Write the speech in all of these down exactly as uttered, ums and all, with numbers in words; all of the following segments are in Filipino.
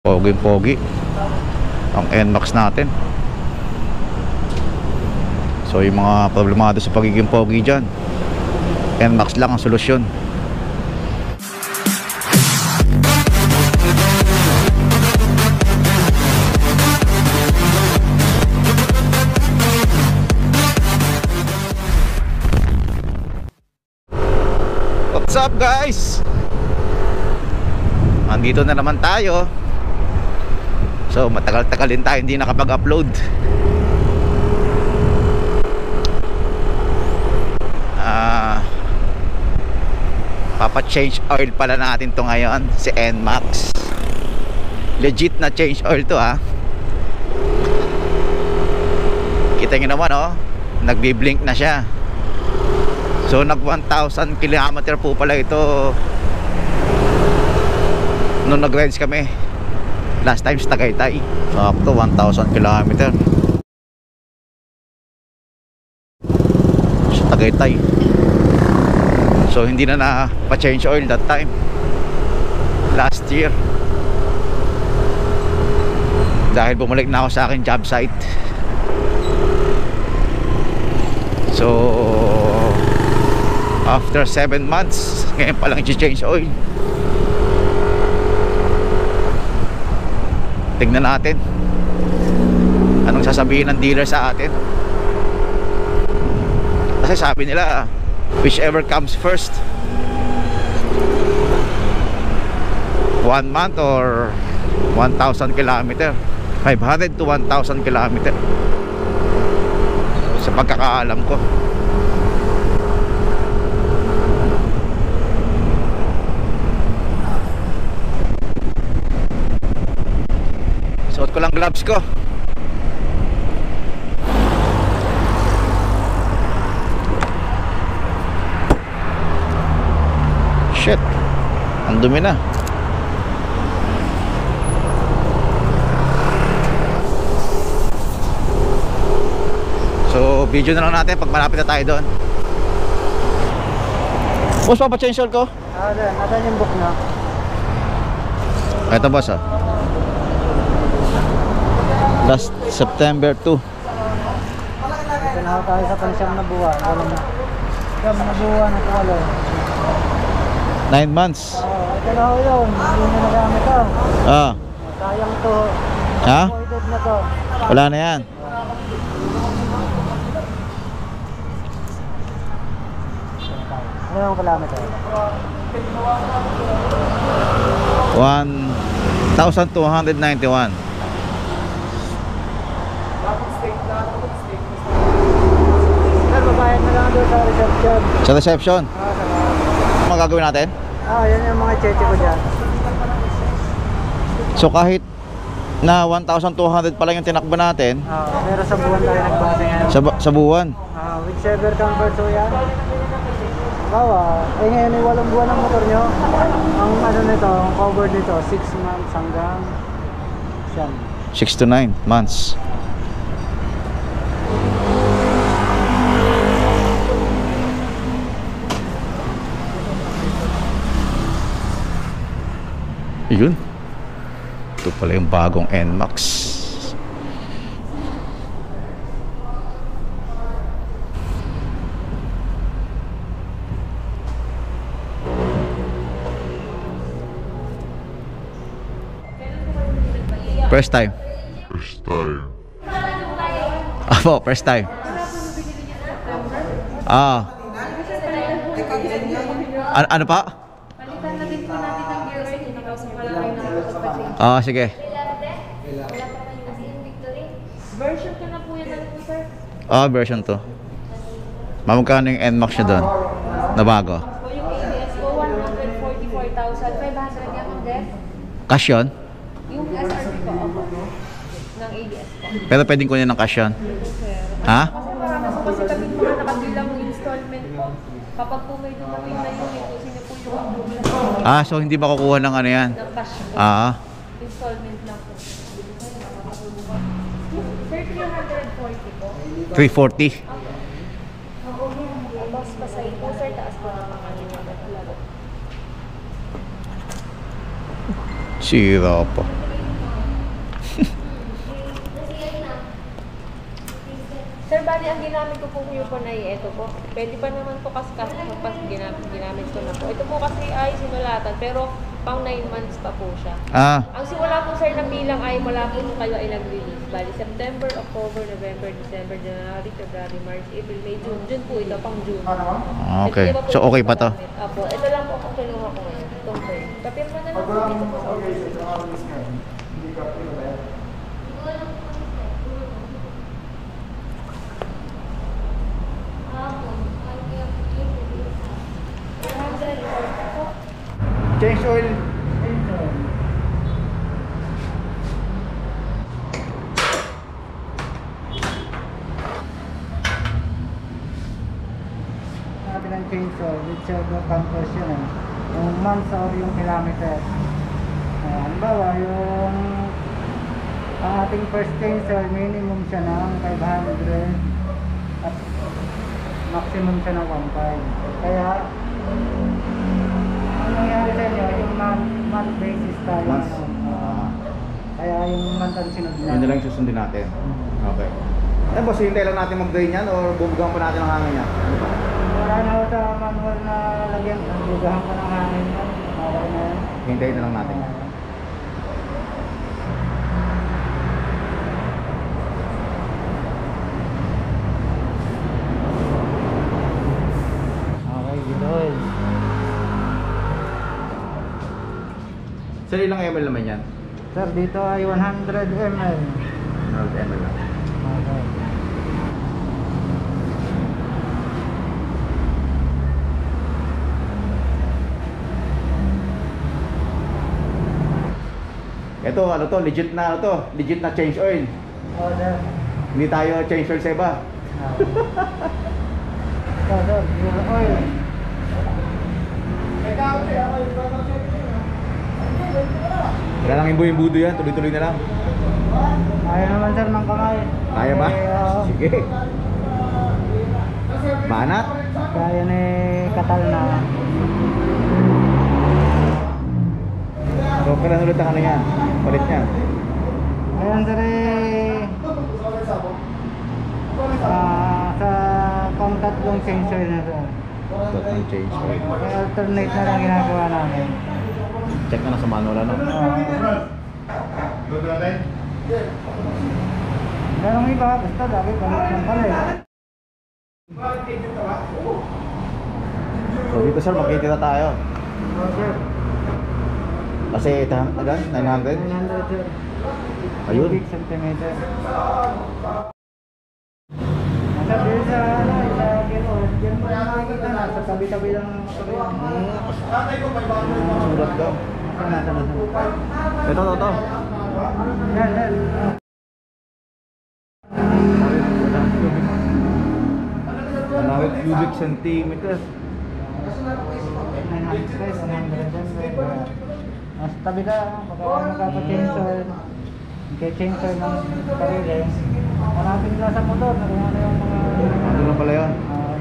Pogi-pogi ang N MAX natin. So yung mga problemado sa pagiging pogi dyan, N MAX lang ang solusyon. What's up guys? Andito na naman tayo. So matagal-tagal din tayo hindi nakapag-upload. uh, Papa-change oil pala natin to ngayon, si N MAX. Legit na change oil to ha. Kita nyo naman oh, nagbi-blink na siya. So nag one thousand kilometer po pala ito nung nag-rides kami last time sa Tagaytay. Sakto one thousand kilometer sa Tagaytay. So hindi na na pa-change oil that time last year dahil bumalik na ako sa akin job site. So after seven months ngayon pa lang i-change oil. Tignan natin anong sasabihin ng dealer sa atin, kasi sabi nila whichever comes first, one month or one thousand kilometer, five hundred to one thousand kilometer sa pagkakaalam ko. Suot ko lang gloves ko. Shit, ang dumi na. So video na lang natin pag malapit na tayo doon. Boss, papa-change oil ko? Ah, doon, nasan yung book na? Ito boss ah, last September two. Ito na tayo sa pansyam na buwan. Walang na. Siyam na buwan at walo. Nine months. Oo, ito na ho yun. Hindi na nagamit to. Ah. Sayang to. Ha? Voided na to. Wala na yan. Ano yung kilometer? One thousand two hundred ninety-one. Sir, babayad na lang doon sa reception. Sa reception. Ah, sa Ano magagawin natin? Ah, yan yung mga cheche ko dyan. So kahit na one thousand two hundred pa lang yung tinakbo natin, Ah, pero sa buwan tayo nagbase ngayon. sa, sa buwan. Ah, whichever comes so yan. Bawa, eh ngayon ay walong buwan ang motor nyo. Ang ano nito, ang cover nito, six months hanggang siyam. Six to nine months. Yun. Ito pala yung bagong N MAX. First time. First time. Apo, first time. Ah. Ano, ano pa? Palitan na din po natin ng gear oil, hindi kasi pala kayo nakapagpa-change. Ah, sige. Version ko na po yan ng sir. Ah, version to. Mamagkano yung N MAX nyo doon? Na bago? So yung A B S ko, one hundred forty-four thousand five hundred yan ang def. Cash yun? Yung S R P ko ako ng A B S ko. Pero pwedeng kunin ng cash yun? Ha? Kasi marami po kasi kami mga nakabilang installment po. Kapag po may dumating na unit, kung sino po yung Ah, so hindi makukuha ng ano yan? ng cash po. Ah. Installment lang po. Sir, three hundred forty po. three forty. Tapos pasay po sir, taas po ng mga laro. Sira pa. bali, ang ginamit ko po yung po na ito po. Pwede pa naman po kasi kasi pas ginamit, ginamit ko na po. Ito po kasi ay sinulatan, pero pang nine months pa po siya. Ah, Ang simula po sir na bilang ay mula po nung kayo ay nag-release. Bali, September, October, November, December, January, February, March, April, May, June. June po ito, pang June. ah, okay. Ito, di ba po So okay pa to? gamit? Apo, ito lang po ang kinuha ko ngayon. Itong term. Kapirma na lang po dito po sa office. Change oil. Natin ang chainsaw with servo compression eh. Yung months or yung kilometers. Uh, halimbawa, yung ang ating first chainsaw, minimum siya ng five hundred at maximum siya ng one point five. Kaya, ang nangyari sa inyo, yung month, month basis tayo. Months. ano, Ah. kaya yung month ang sinod Yun na lang yung susundin natin. Okay. Eh, boss, hintay lang natin mag-drain yan or bubugang pa natin ang hangin niya? Wala na ako sa manual na lagyan. Bugahan ko ng hangin yan. Okay na yan. Hintayin na lang natin. Okay, good oil. Sir, ilang ml naman yan? Sir, dito ay one hundred milliliters. one hundred ml lang. Okay. Ito, ano to, legit na ano to, legit na change oil. Oh, sir. Hindi tayo change oil sa iba. Ah. Ito, sir, yung oil. Wala lang imbu-imbudo yan, tuloy-tuloy na lang. Kaya naman, sir, ng kamay. Kaya ba? Eh, oo. Sige. Banat? Kaya ni Katal na. So, kailan ulit ang ano yan? Palit niya. Ayan, sir, eh. Ah, sa pang tatlong change oil na, sir. Tatlong change oil. Kaya alternate na lang ginagawa namin. Check na na sa manual ano. Merong iba, basta lagi balik ng pala eh. So dito sir, magkikita tayo. Oh, sir. Kasi ito, agan, nine hundred. nine hundred, sir. Ayun. Cubic centimeter. Nasa dito sa, ano, sa kilo, dyan mo na makikita na, sa tabi-tabi lang ng motor yan. Sulat daw. Saan natin na, sir? Ito, ito, ito. Yan, yan. one hundred cubic centimeter. nine hundred guys, one hundred dyan. Mas tabi ka, baka magkapa-change oil. Magka-change oil ng karili. Hanapin nila sa motor na kung ano yung mga... Ano na pala yun? ah,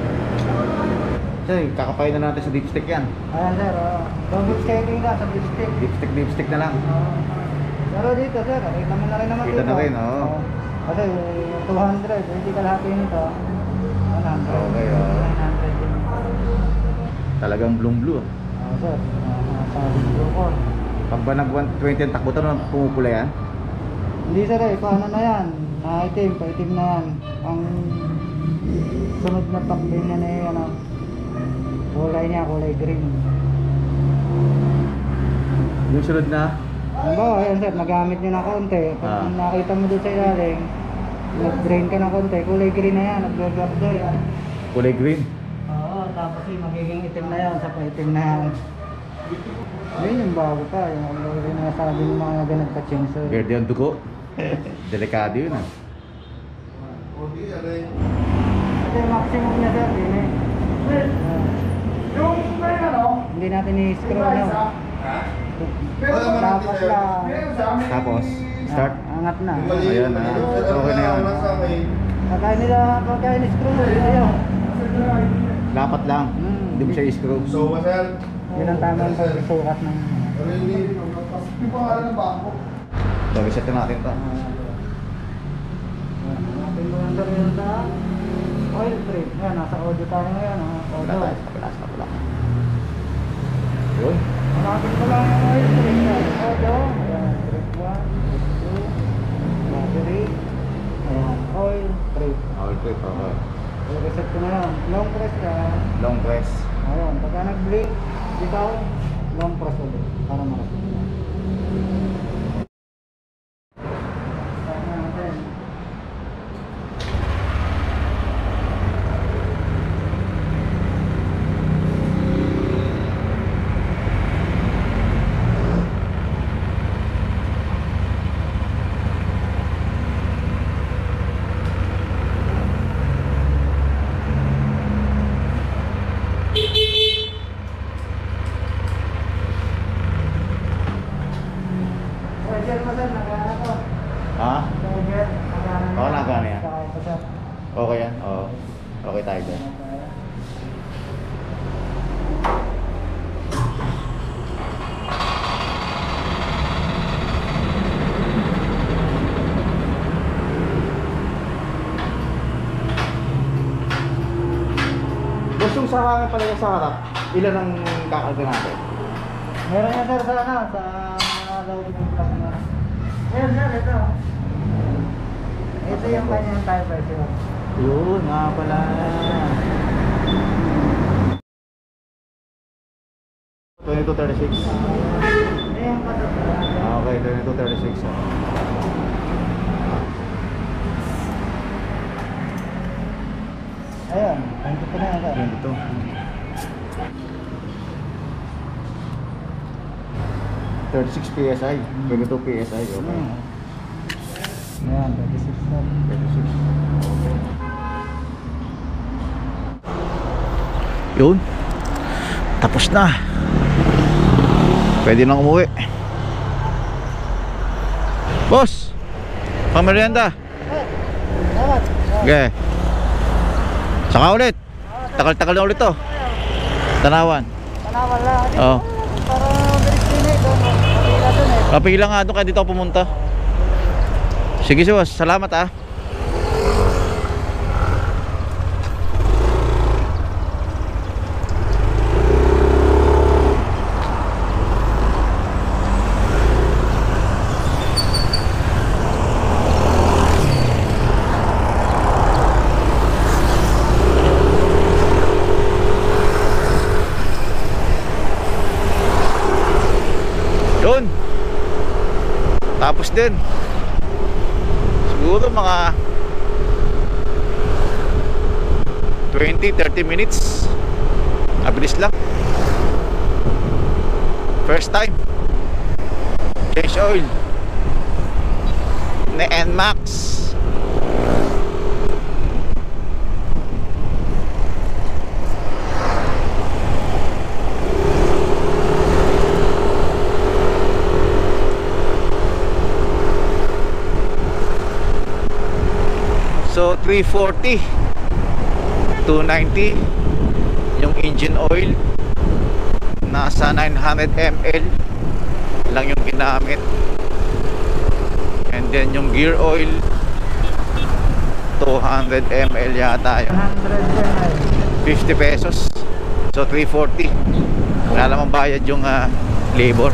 Sir, kakapain na natin sa dipstick yan. Ayan, sir, oh. Double checking ka sa dipstick. Dipstick, dipstick na lang. Ah, pero dito, sir, nakita mo na rin naman Kita dito. na rin, oo. Oh. Kasi yung two hundred, hindi kalahati nito. one hundred. Okay, oo. nine hundred din. Talagang blue blue. Oh, sir. Uh, sa video ko. Pag ba nag one twenty ang takbo, ito pumupula yan? Hindi, sir, eh. Paano na yan? Na-itim, pa-itim na yan. Ang sunod na pakbin niya na eh, ano, kulay niya, kulay green. Yung sunod na? Halimbawa, ayan, sir, nagamit niyo na konti. Pag Ah. nakita mo doon sa ilalim, nag-drain ka ng konti, kulay green na yan, nag-drop doon. Kulay green. Oo, tapos yung magiging itim na yan, sa paitim na yan. Yun yung bago pa, yung ang rin nasabi ng mga ganag ka-chainsaw. Verde ang dugo. Delikado yun ah. Ito yung maximum niya, sir, din eh. Ah. Hindi natin i-screw, ano. Dapat lang. Tapos, start. Ah, angat na. Ayan na. Okay na yun. Pagkain nila, pagkain ni-screw, ayun. Dapat lang. Hmm. Hindi mo siya i-screw. So, sir, Yun ang tamang pagsukat ng... really, yung pangalan ng bangko. So, reset na natin to. Pinduhan merienda, oil trip. Yan, nasa audio tayo ngayon. Ha? Wala Audio. tayo sa kabila, sa kabila. Yun. Hanapin ko lang yung oil trip. Yan, audio. Ayan, trip one, trip two, battery. Ayan, oil trip. All trip, okay. I-reset ko na lang. Long press ka. Long press. Ayan, pagka nag-blink, bitaw, long press ulit. Para marating. Start na natin. Charger mo sir, nagana ko. Ha? Charger, nagana na. Oo, nagana yan. Saka ito sir. Okay yan? Oo. Okay tayo dyan. Boss, yung sa hangin pala yung sa harap, ilan ang kakalga natin? Meron yan sir sa ano, sa loob ng truck na. Ayan sir, ito. Ito yung kanyang tire pressure. Yun nga pala. twenty-two thirty-six. Ito yung patok. Ah, okay, twenty-two thirty-six. Ayan, twenty-two na yan sir. twenty-two. thirty-six P S I, twenty-two P S I, okay. Hmm. Ayan, thirty-six sir. thirty-six. Yun. Tapos na. Pwede nang umuwi. Boss! Pamerienda. Salamat. Okay. Saka ulit. Takal-takal na ulit to. Tanawan. Tanawan lang. Oo. Para bilis din eh. Doon, kapila doon eh. Kapila nga doon kaya dito ako pumunta. Sige si boss. Salamat ah. Yun. Tapos din. Siguro mga twenty to thirty minutes. Abilis lang. First time. Change oil. Na N MAX. So three forty, two ninety yung engine oil, nasa nine hundred milliliters lang yung ginamit, and then yung gear oil two hundred milliliters yata yun, one hundred yan ay. fifty pesos. So three forty, wala namang bayad yung uh, labor.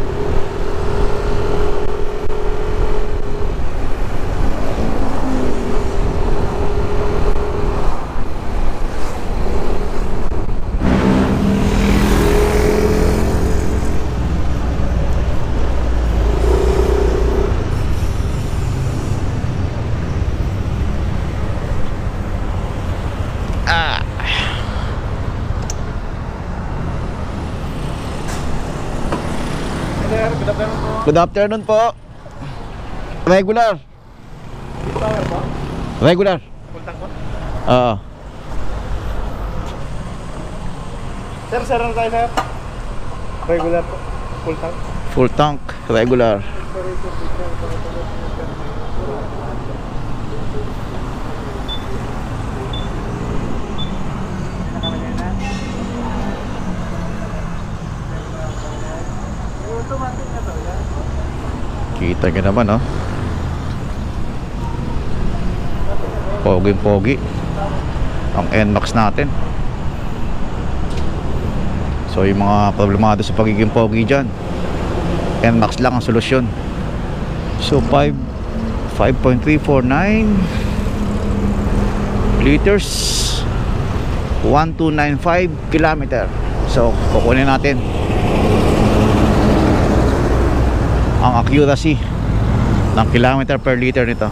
Good afternoon po. Regular. Regular. Oo. Sir, sir, ano tayo sir? Regular po. Full tank. Full tank, regular. Kita nyo naman, oh. Pogi-pogi ang N MAX natin. So yung mga problemado sa pagiging pogi dyan, N MAX lang ang solusyon. So five point three four nine liters, one two nine five kilometer. So kukunin natin ang accuracy ng kilometer per liter nito.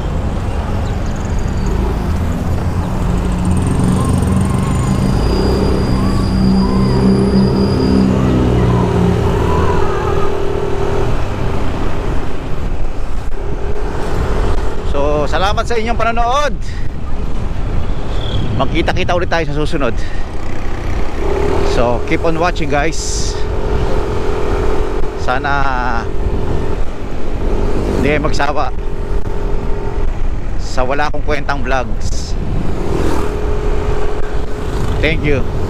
So salamat sa inyong panonood. Magkita-kita ulit tayo sa susunod. So keep on watching guys. Sana hindi kayo magsawa sa wala akong kwentang vlogs. Thank you.